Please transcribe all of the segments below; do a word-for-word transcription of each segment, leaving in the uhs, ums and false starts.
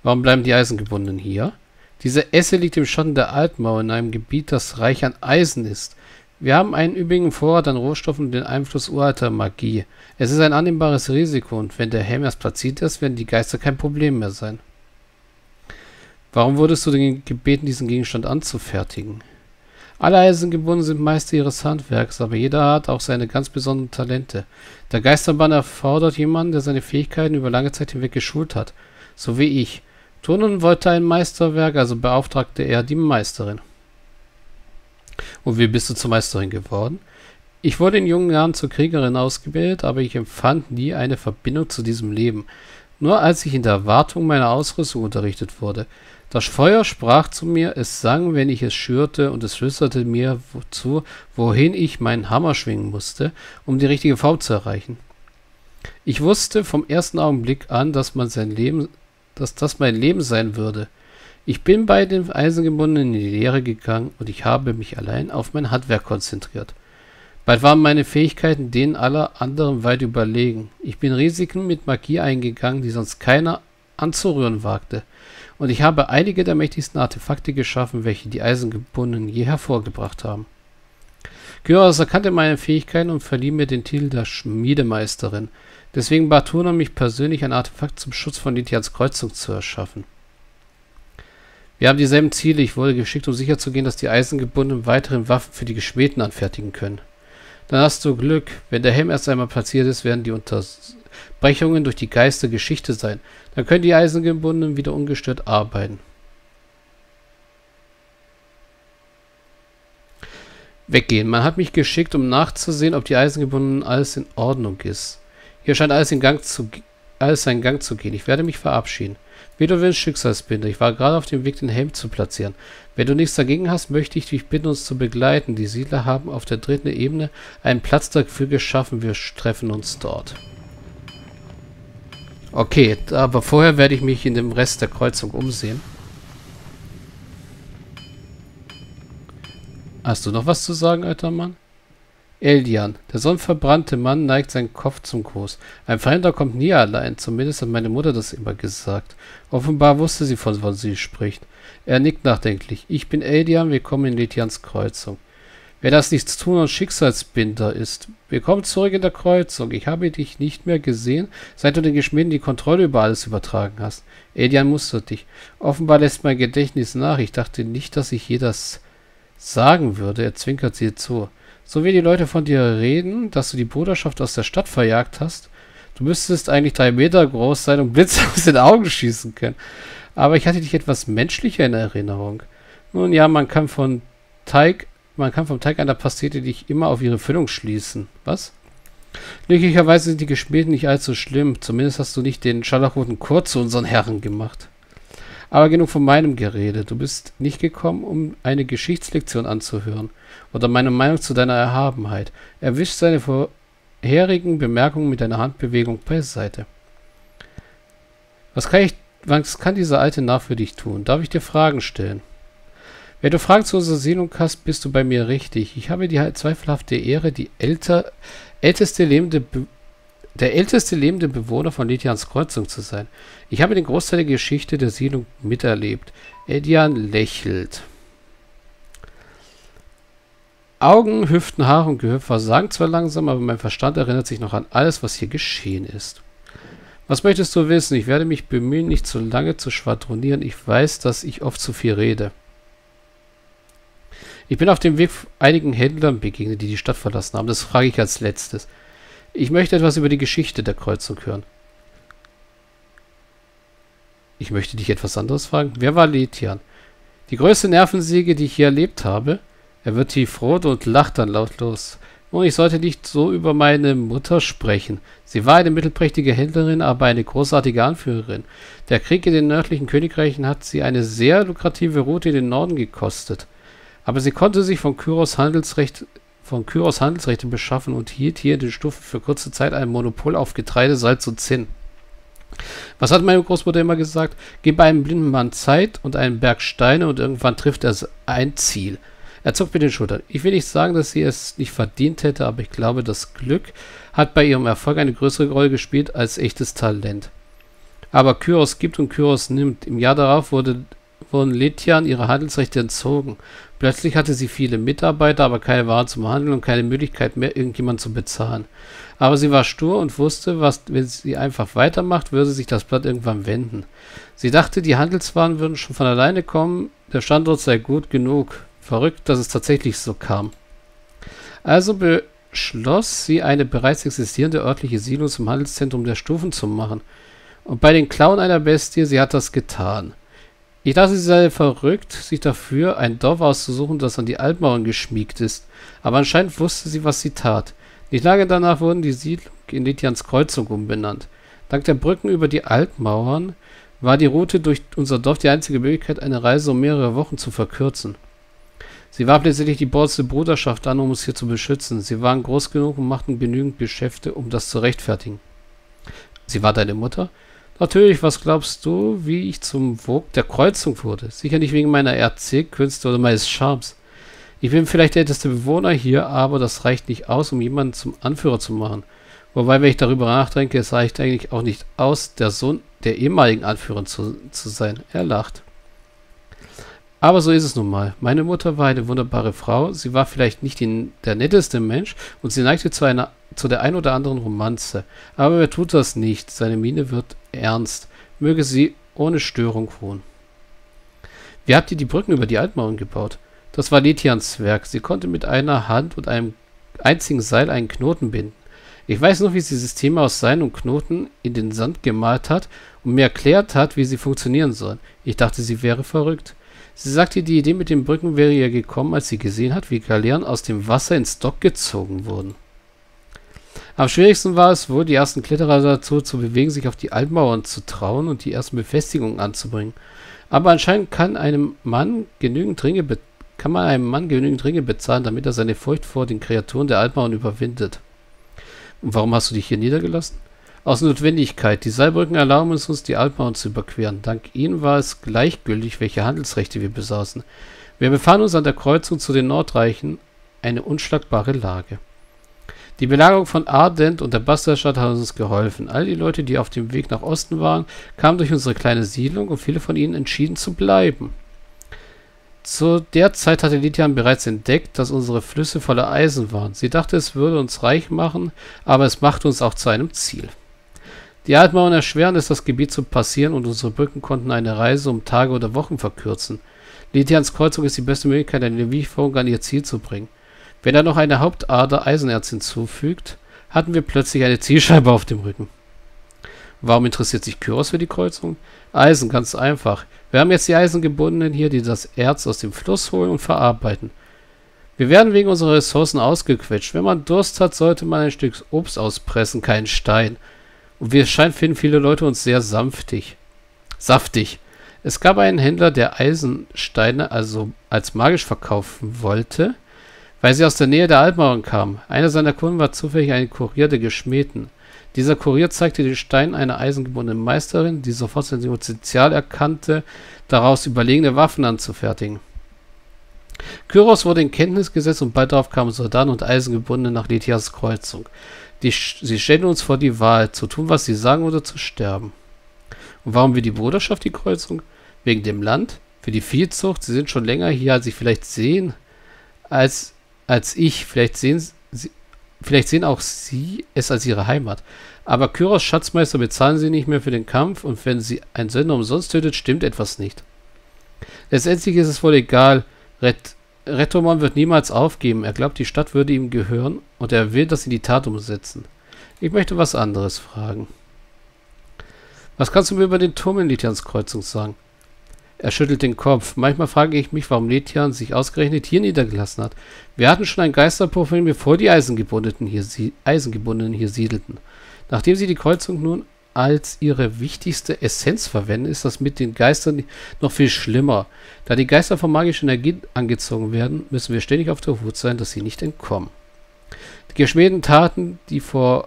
Warum bleiben die Eisengebundenen hier? Diese Esse liegt im Schatten der Altmauer in einem Gebiet, das reich an Eisen ist. Wir haben einen üppigen Vorrat an Rohstoffen und den Einfluss uralter Magie. Es ist ein annehmbares Risiko und wenn der Helm erst platziert ist, werden die Geister kein Problem mehr sein. Warum wurdest du denn gebeten, diesen Gegenstand anzufertigen? Alle Eisengebundenen sind Meister ihres Handwerks, aber jeder hat auch seine ganz besonderen Talente. Der Geisterbann erfordert jemanden, der seine Fähigkeiten über lange Zeit hinweg geschult hat. So wie ich. Turnen wollte ein Meisterwerk, also beauftragte er die Meisterin. Und wie bist du zur Meisterin geworden? Ich wurde in jungen Jahren zur Kriegerin ausgebildet, aber ich empfand nie eine Verbindung zu diesem Leben. Nur als ich in der Wartung meiner Ausrüstung unterrichtet wurde. Das Feuer sprach zu mir, es sang, wenn ich es schürte, und es flüsterte mir zu, wohin ich meinen Hammer schwingen musste, um die richtige Form zu erreichen. Ich wusste vom ersten Augenblick an, dass man sein Leben, dass das mein Leben sein würde. Ich bin bei den Eisengebundenen in die Lehre gegangen und ich habe mich allein auf mein Handwerk konzentriert. Bald waren meine Fähigkeiten denen aller anderen weit überlegen. Ich bin Risiken mit Magie eingegangen, die sonst keiner anzurühren wagte. Und ich habe einige der mächtigsten Artefakte geschaffen, welche die Eisengebundenen je hervorgebracht haben. Kyros erkannte meine Fähigkeiten und verlieh mir den Titel der Schmiedemeisterin. Deswegen bat Turna mich persönlich, ein Artefakt zum Schutz von Litians Kreuzung zu erschaffen. Wir haben dieselben Ziele. Ich wurde geschickt, um sicherzugehen, dass die Eisengebundenen weiteren Waffen für die Geschmähten anfertigen können. Dann hast du Glück. Wenn der Helm erst einmal platziert ist, werden die Unterbrechungen durch die Geister Geschichte sein. Dann können die Eisengebundenen wieder ungestört arbeiten. Weggehen. Man hat mich geschickt, um nachzusehen, ob die Eisengebundenen alles in Ordnung ist. Hier scheint alles in Gang zu, alles seinen Gang zu gehen. Ich werde mich verabschieden. Wie du willst, Schicksalsbinder. Ich war gerade auf dem Weg, den Helm zu platzieren. Wenn du nichts dagegen hast, möchte ich dich bitten, uns zu begleiten. Die Siedler haben auf der dritten Ebene einen Platz dafür geschaffen. Wir treffen uns dort. Okay, aber vorher werde ich mich in dem Rest der Kreuzung umsehen. Hast du noch was zu sagen, alter Mann? Eldian, der sonnenverbrannte Mann, neigt seinen Kopf zum Gruß. Ein Fremder kommt nie allein, zumindest hat meine Mutter das immer gesagt. Offenbar wusste sie, von was sie spricht. Er nickt nachdenklich. Ich bin Eldian, willkommen in Litians Kreuzung. Wer das Nichtstun und Schicksalsbinder ist, willkommen zurück in der Kreuzung. Ich habe dich nicht mehr gesehen, seit du den Geschmieden die Kontrolle über alles übertragen hast. Eldian mustert dich. Offenbar lässt mein Gedächtnis nach. Ich dachte nicht, dass ich je das sagen würde. Er zwinkert sie zu. So wie die Leute von dir reden, dass du die Bruderschaft aus der Stadt verjagt hast. Du müsstest eigentlich drei Meter groß sein und Blitze aus den Augen schießen können. Aber ich hatte dich etwas menschlicher in Erinnerung. Nun ja, man kann von Teig, man kann vom Teig einer Pastete dich immer auf ihre Füllung schließen. Was? Glücklicherweise sind die Geschmähten nicht allzu schlimm. Zumindest hast du nicht den scharlachroten Chor zu unseren Herren gemacht. Aber genug von meinem Gerede. Du bist nicht gekommen, um eine Geschichtslektion anzuhören. Oder meine Meinung zu deiner Erhabenheit. Er wischt seine vorherigen Bemerkungen mit einer Handbewegung beiseite. Was kann ich, was kann dieser alte Narr für dich tun? Darf ich dir Fragen stellen? Wenn du Fragen zu unserer Sehnung hast, bist du bei mir richtig. Ich habe die zweifelhafte Ehre, die älter, älteste lebende Be der älteste lebende Bewohner von Litians Kreuzung zu sein. Ich habe den Großteil der Geschichte der Siedlung miterlebt. Eldian lächelt. Augen, Hüften, Haare und Gehör versagen zwar langsam, aber mein Verstand erinnert sich noch an alles, was hier geschehen ist. Was möchtest du wissen? Ich werde mich bemühen, nicht zu lange zu schwadronieren. Ich weiß, dass ich oft zu viel rede. Ich bin auf dem Weg einigen Händlern begegnet, die die Stadt verlassen haben. Das frage ich als letztes. Ich möchte etwas über die Geschichte der Kreuzung hören. Ich möchte dich etwas anderes fragen. Wer war Litian? Die größte Nervensäge, die ich hier erlebt habe. Er wird tiefrot und lacht dann lautlos. Nun, ich sollte nicht so über meine Mutter sprechen. Sie war eine mittelprächtige Händlerin, aber eine großartige Anführerin. Der Krieg in den nördlichen Königreichen hat sie eine sehr lukrative Route in den Norden gekostet. Aber sie konnte sich von Kyros Handelsrecht von Kyros Handelsrechten beschaffen und hielt hier in den Stufen für kurze Zeit ein Monopol auf Getreide, Salz und Zinn. Was hat meine Großmutter immer gesagt? Gib einem blinden Mann Zeit und einen Berg Steine und irgendwann trifft er ein Ziel. Er zuckt mit den Schultern. Ich will nicht sagen, dass sie es nicht verdient hätte, aber ich glaube, das Glück hat bei ihrem Erfolg eine größere Rolle gespielt als echtes Talent. Aber Kyros gibt und Kyros nimmt. Im Jahr darauf wurde, wurden Lethian ihre Handelsrechte entzogen. Plötzlich hatte sie viele Mitarbeiter, aber keine Waren zum Handeln und keine Möglichkeit mehr, irgendjemand zu bezahlen. Aber sie war stur und wusste, was, wenn sie einfach weitermacht, würde sich das Blatt irgendwann wenden. Sie dachte, die Handelswaren würden schon von alleine kommen, der Standort sei gut genug. Verrückt, dass es tatsächlich so kam. Also beschloss sie, eine bereits existierende örtliche Siedlung zum Handelszentrum der Stufen zu machen. Und bei den Klauen einer Bestie, sie hat das getan. Ich dachte, sie sei verrückt, sich dafür ein Dorf auszusuchen, das an die Altmauern geschmiegt ist. Aber anscheinend wusste sie, was sie tat. Nicht lange danach wurden die Siedlung in Lethians Kreuzung umbenannt. Dank der Brücken über die Altmauern war die Route durch unser Dorf die einzige Möglichkeit, eine Reise um mehrere Wochen zu verkürzen. Sie warf letztendlich die Borste Bruderschaft an, um uns hier zu beschützen. Sie waren groß genug und machten genügend Geschäfte, um das zu rechtfertigen. Sie war deine Mutter? Natürlich, was glaubst du, wie ich zum Vogt der Kreuzung wurde? Sicher nicht wegen meiner Erzählkünste oder meines Charmes. Ich bin vielleicht der älteste Bewohner hier, aber das reicht nicht aus, um jemanden zum Anführer zu machen. Wobei, wenn ich darüber nachdenke, es reicht eigentlich auch nicht aus, der Sohn der ehemaligen Anführerin zu, zu sein. Er lacht. Aber so ist es nun mal. Meine Mutter war eine wunderbare Frau. Sie war vielleicht nicht die, der netteste Mensch und sie neigte zu, einer, zu der ein oder anderen Romanze. Aber wer tut das nicht? Seine Miene wird ernst. Möge sie ohne Störung ruhen. Wie habt ihr die Brücken über die Altmauern gebaut? Das war Lethians Werk. Sie konnte mit einer Hand und einem einzigen Seil einen Knoten binden. Ich weiß noch, wie sie Systeme aus Seilen und Knoten in den Sand gemalt hat und mir erklärt hat, wie sie funktionieren sollen. Ich dachte, sie wäre verrückt. Sie sagte, die Idee mit den Brücken wäre ihr gekommen, als sie gesehen hat, wie Galeeren aus dem Wasser ins Dock gezogen wurden. Am schwierigsten war es wohl, die ersten Kletterer dazu zu bewegen, sich auf die Altmauern zu trauen und die ersten Befestigungen anzubringen. Aber anscheinend kann einem Mann genügend Ringe be kann man einem Mann genügend Ringe bezahlen, damit er seine Furcht vor den Kreaturen der Altmauern überwindet. Und warum hast du dich hier niedergelassen? Aus Notwendigkeit. Die Seilbrücken erlauben es uns, die Altmauern zu überqueren. Dank ihnen war es gleichgültig, welche Handelsrechte wir besaßen. Wir befanden uns an der Kreuzung zu den Nordreichen, eine unschlagbare Lage. Die Belagerung von Ardent und der Bastardstadt hat uns geholfen. All die Leute, die auf dem Weg nach Osten waren, kamen durch unsere kleine Siedlung und viele von ihnen entschieden zu bleiben. Zu der Zeit hatte Lethian bereits entdeckt, dass unsere Flüsse voller Eisen waren. Sie dachte, es würde uns reich machen, aber es machte uns auch zu einem Ziel. Die Altmauern erschweren es, das Gebiet zu passieren, und unsere Brücken konnten eine Reise um Tage oder Wochen verkürzen. Lethians Kreuzung ist die beste Möglichkeit, eine Lieferung an ihr Ziel zu bringen. Wenn er noch eine Hauptader Eisenerz hinzufügt, hatten wir plötzlich eine Zielscheibe auf dem Rücken. Warum interessiert sich Kyros für die Kreuzung? Eisen, ganz einfach. Wir haben jetzt die Eisengebundenen hier, die das Erz aus dem Fluss holen und verarbeiten. Wir werden wegen unserer Ressourcen ausgequetscht. Wenn man Durst hat, sollte man ein Stück Obst auspressen, keinen Stein. Und wie es scheint, finden viele Leute uns sehr sanftig. Saftig. Es gab einen Händler, der Eisensteine also als magisch verkaufen wollte, weil sie aus der Nähe der Altmauern kamen. Einer seiner Kunden war zufällig ein Kurier der Geschmähten. Dieser Kurier zeigte den Stein einer eisengebundenen Meisterin, die sofort sein Potenzial erkannte, daraus überlegene Waffen anzufertigen. Kyros wurde in Kenntnis gesetzt und bald darauf kamen Soldaten und Eisengebundene nach Lethias Kreuzung. Die, sie stellten uns vor die Wahl, zu tun, was sie sagen, oder zu sterben. Und warum will die Bruderschaft die Kreuzung? Wegen dem Land? Für die Viehzucht? Sie sind schon länger hier, als ich vielleicht sehen, als, als ich. Vielleicht sehen sie, vielleicht sehen auch sie es als ihre Heimat. Aber Kyros Schatzmeister bezahlen sie nicht mehr für den Kampf, und wenn sie einen Söldner umsonst tötet, stimmt etwas nicht. Letztendlich ist es wohl egal. Ret Retomon wird niemals aufgeben. Er glaubt, die Stadt würde ihm gehören, und er will das in die Tat umsetzen. Ich möchte was anderes fragen. Was kannst du mir über den Turm in Lethians Kreuzung sagen? Er schüttelt den Kopf. Manchmal frage ich mich, warum Lethian sich ausgerechnet hier niedergelassen hat. Wir hatten schon ein Geisterprofil, bevor die Eisengebundenen hier, Eisengebundenen hier siedelten. Nachdem sie die Kreuzung nun als ihre wichtigste Essenz verwenden, ist das mit den Geistern noch viel schlimmer. Da die Geister von magischer Energie angezogen werden, müssen wir ständig auf der Hut sein, dass sie nicht entkommen. Die Geschmähten taten, die vor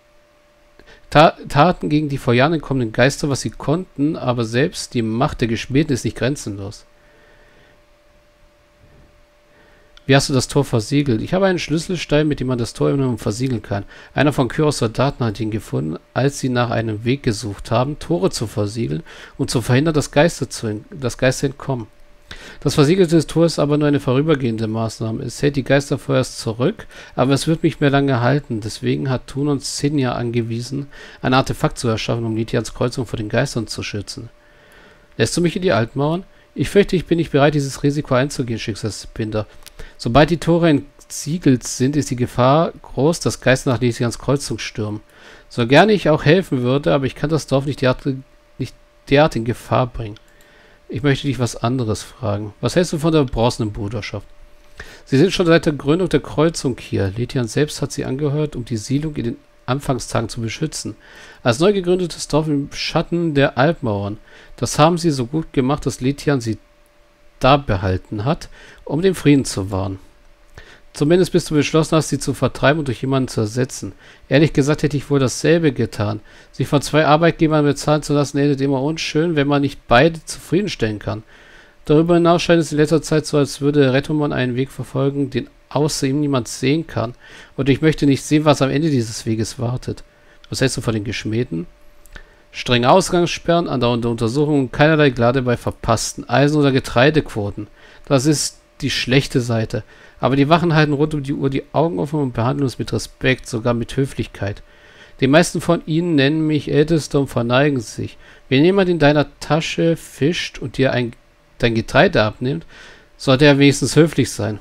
Ta taten gegen die vor Jahren entkommenen Geister, was sie konnten, aber selbst die Macht der Geschmähten ist nicht grenzenlos. Wie hast du das Tor versiegelt? Ich habe einen Schlüsselstein, mit dem man das Tor immer versiegeln kann. Einer von Kyros Soldaten hat ihn gefunden, als sie nach einem Weg gesucht haben, Tore zu versiegeln und zu verhindern, dass Geister, zu, dass Geister entkommen. Das versiegelte Tor ist aber nur eine vorübergehende Maßnahme. Es hält die Geister vorerst zurück, aber es wird nicht mehr lange halten. Deswegen hat Thun uns Xenia angewiesen, ein Artefakt zu erschaffen, um Litians Kreuzung vor den Geistern zu schützen. Lässt du mich in die Altmauern? Ich fürchte, ich bin nicht bereit, dieses Risiko einzugehen, Schicksalsbinder. Sobald die Tore entsiegelt sind, ist die Gefahr groß, dass Geister nach Litians Kreuzung stürmen. So gerne ich auch helfen würde, aber ich kann das Dorf nicht derart, nicht derart in Gefahr bringen. Ich möchte dich was anderes fragen. Was hältst du von der bronzenen Bruderschaft? Sie sind schon seit der Gründung der Kreuzung hier. Litian selbst hat sie angehört, um die Siedlung in den Anfangstagen zu beschützen. Als neu gegründetes Dorf im Schatten der Albmauern. Das haben sie so gut gemacht, dass Litian sie da behalten hat, um den Frieden zu wahren. Zumindest bis du beschlossen hast, sie zu vertreiben und durch jemanden zu ersetzen. Ehrlich gesagt hätte ich wohl dasselbe getan. Sich von zwei Arbeitgebern bezahlen zu lassen, endet immer unschön, wenn man nicht beide zufriedenstellen kann. Darüber hinaus scheint es in letzter Zeit so, als würde Rettoman einen Weg verfolgen, den außer ihm niemand sehen kann. Und ich möchte nicht sehen, was am Ende dieses Weges wartet. Was hältst du von den Geschmähten? Strenge Ausgangssperren, andauernde Untersuchungen und keinerlei Gnade bei verpassten Eisen- oder Getreidequoten. Das ist die schlechte Seite. Aber die Wachen halten rund um die Uhr die Augen offen und behandeln uns mit Respekt, sogar mit Höflichkeit. Die meisten von ihnen nennen mich Ältester und verneigen sich. Wenn jemand in deiner Tasche fischt und dir ein, dein Getreide abnimmt, sollte er wenigstens höflich sein.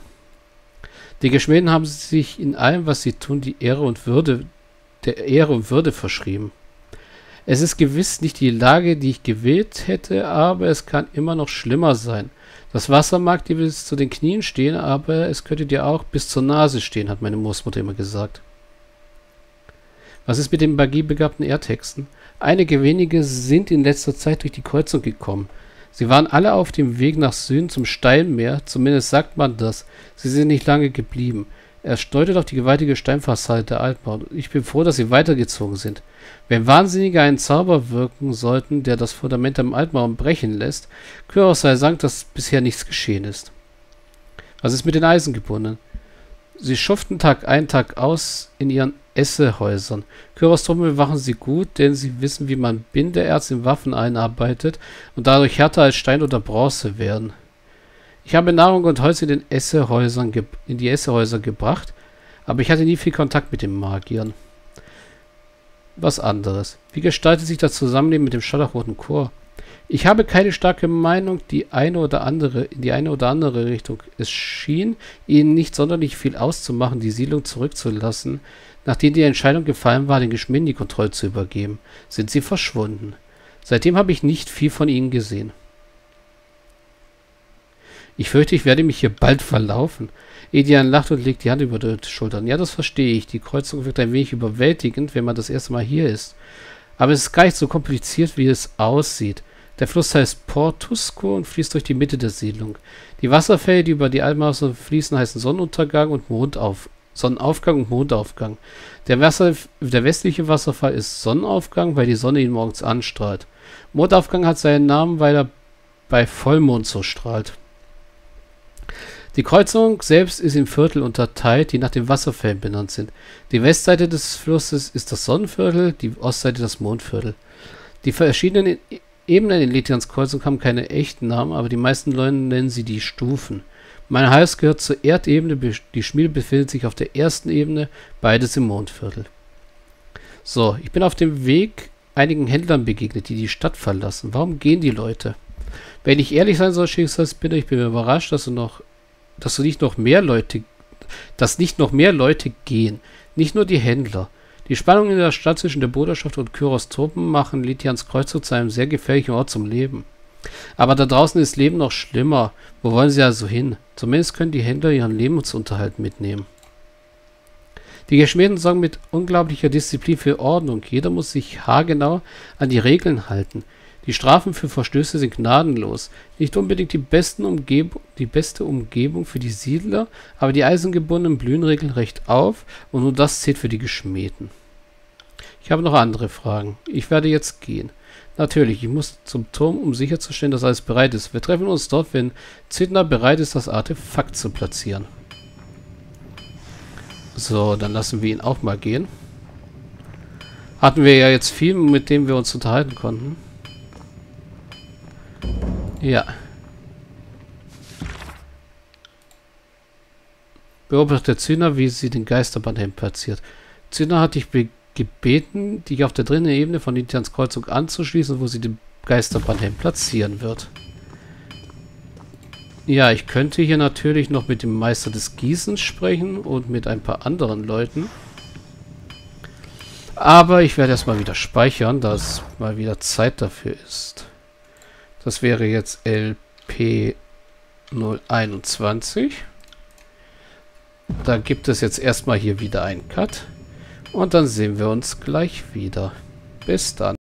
Die Geschmähten haben sich in allem, was sie tun, die Ehre und Würde, der Ehre und Würde verschrieben. Es ist gewiss nicht die Lage, die ich gewählt hätte, aber es kann immer noch schlimmer sein. Das Wasser mag dir bis zu den Knien stehen, aber es könnte dir auch bis zur Nase stehen, hat meine Großmutter immer gesagt. Was ist mit den magiebegabten Erdhexen? Einige wenige sind in letzter Zeit durch die Kreuzung gekommen. Sie waren alle auf dem Weg nach Süden zum Steinmeer, zumindest sagt man das. Sie sind nicht lange geblieben. Er deutet auf die gewaltige Steinfassade der Altmauer. Ich bin froh, dass sie weitergezogen sind. Wenn Wahnsinnige einen Zauber wirken sollten, der das Fundament am Altmauern brechen lässt, Kyros sei Dank, dass bisher nichts geschehen ist. Was ist mit den Eisengebundenen? Sie schuften Tag ein, Tag aus in ihren Essehäusern. Kyros Truppen bewachen sie gut, denn sie wissen, wie man Bindeerz in Waffen einarbeitet und dadurch härter als Stein oder Bronze werden. Ich habe Nahrung und Holz in den Essehäusern in die Essehäuser gebracht, aber ich hatte nie viel Kontakt mit den Magiern. Was anderes. Wie gestaltet sich das Zusammenleben mit dem Scharlachroten Chor? Ich habe keine starke Meinung, die eine oder andere, in die eine oder andere Richtung. Es schien ihnen nicht sonderlich viel auszumachen, die Siedlung zurückzulassen, nachdem die Entscheidung gefallen war, den Geschmähten die Kontrolle zu übergeben. Sind sie verschwunden. Seitdem habe ich nicht viel von ihnen gesehen. Ich fürchte, ich werde mich hier bald verlaufen. Edian lacht und legt die Hand über die Schultern. Ja, das verstehe ich. Die Kreuzung wirkt ein wenig überwältigend, wenn man das erste Mal hier ist. Aber es ist gar nicht so kompliziert, wie es aussieht. Der Fluss heißt Portusco und fließt durch die Mitte der Siedlung. Die Wasserfälle, die über die Almauer fließen, heißen Sonnenuntergang und Mondauf Sonnenaufgang und Mondaufgang. Der, Wasser der westliche Wasserfall ist Sonnenaufgang, weil die Sonne ihn morgens anstrahlt. Mondaufgang hat seinen Namen, weil er bei Vollmond so strahlt. Die Kreuzung selbst ist in Viertel unterteilt, die nach den Wasserfällen benannt sind. Die Westseite des Flusses ist das Sonnenviertel, die Ostseite das Mondviertel. Die verschiedenen Ebenen in Litians Kreuzung haben keine echten Namen, aber die meisten Leute nennen sie die Stufen. Mein Haus gehört zur Erdebene, die Schmiede befindet sich auf der ersten Ebene, beides im Mondviertel. So, ich bin auf dem Weg einigen Händlern begegnet, die die Stadt verlassen. Warum gehen die Leute? Wenn ich ehrlich sein soll, Schicksalsbinder, ich bin überrascht, dass du noch dass du nicht noch mehr Leute, dass nicht noch mehr Leute gehen, nicht nur die Händler. Die Spannungen in der Stadt zwischen der Bruderschaft und Kyros Truppen machen Litians Kreuzung zu einem sehr gefährlichen Ort zum Leben. Aber da draußen ist Leben noch schlimmer. Wo wollen sie also hin? Zumindest können die Händler ihren Lebensunterhalt mitnehmen. Die Geschmähten sorgen mit unglaublicher Disziplin für Ordnung. Jeder muss sich haargenau an die Regeln halten. Die Strafen für Verstöße sind gnadenlos. Nicht unbedingt die, besten Umgebung, die beste Umgebung für die Siedler, aber die eisengebundenen blühen regelrecht auf und nur das zählt für die Geschmähten. Ich habe noch andere Fragen. Ich werde jetzt gehen. Natürlich, ich muss zum Turm, um sicherzustellen, dass alles bereit ist. Wir treffen uns dort, wenn Zidna bereit ist, das Artefakt zu platzieren. So, dann lassen wir ihn auch mal gehen. Hatten wir ja jetzt viel, mit dem wir uns unterhalten konnten. Ja. Beobachte Zyna, wie sie den Geisterbahnhelm platziert. Zyna hat dich gebeten, dich auf der dritten Ebene von Nitians Kreuzung anzuschließen, wo sie den Geisterbahnhelm platzieren wird. Ja, ich könnte hier natürlich noch mit dem Meister des Gießens sprechen und mit ein paar anderen Leuten. Aber ich werde erstmal wieder speichern, da es mal wieder Zeit dafür ist. Das wäre jetzt L P null einundzwanzig. Da gibt es jetzt erstmal hier wieder einen Cut. Und dann sehen wir uns gleich wieder. Bis dann.